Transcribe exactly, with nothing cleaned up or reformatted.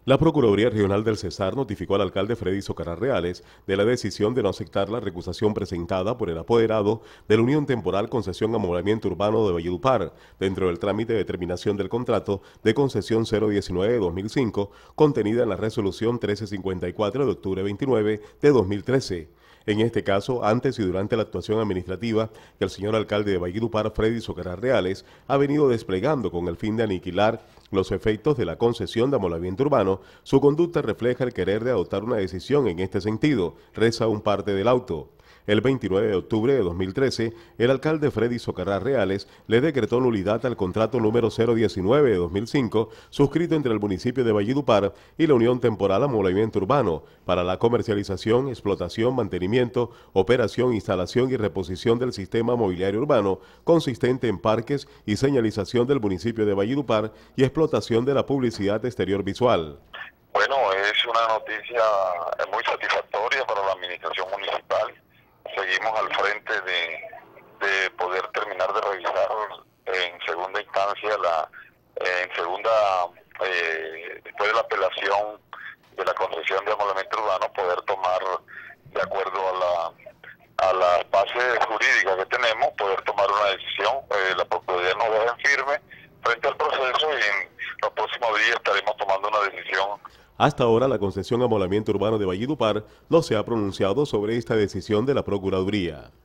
La Procuraduría Regional del Cesar notificó al alcalde Freddy Socarrás Reales de la decisión de no aceptar la recusación presentada por el apoderado de la Unión Temporal Concesión Amoblamiento Urbano de Valledupar dentro del trámite de terminación del contrato de concesión cero diecinueve de dos mil cinco contenida en la resolución trece cincuenta y cuatro de octubre veintinueve de dos mil trece. En este caso, antes y durante la actuación administrativa que el señor alcalde de Valledupar, Freddy Socarrás Reales, ha venido desplegando con el fin de aniquilar los efectos de la concesión de amoblamiento urbano, su conducta refleja el querer de adoptar una decisión en este sentido, reza un parte del auto. El veintinueve de octubre de dos mil trece, el alcalde Freddy Socarrás Reales le decretó nulidad al contrato número cero diecinueve de dos mil cinco, suscrito entre el municipio de Valledupar y la Unión Temporal Amoblamiento Urbano, para la comercialización, explotación, mantenimiento, operación, instalación y reposición del sistema mobiliario urbano, consistente en parques y señalización del municipio de Valledupar y explotación de la publicidad exterior visual. Bueno, es una noticia muy satisfactoria para la administración municipal. Seguimos al frente de, de poder terminar de revisar en segunda instancia, la en segunda, eh, después de la apelación de la concesión de amoblamiento urbano, poder tomar, de acuerdo a la a las bases jurídicas que tenemos, poder tomar una decisión. Eh, la Procuraduría nos deja en firme frente al proceso y en los próximos días estaremos tomando una decisión. Hasta ahora, la concesión Amoblamiento Urbano de Valledupar no se ha pronunciado sobre esta decisión de la Procuraduría.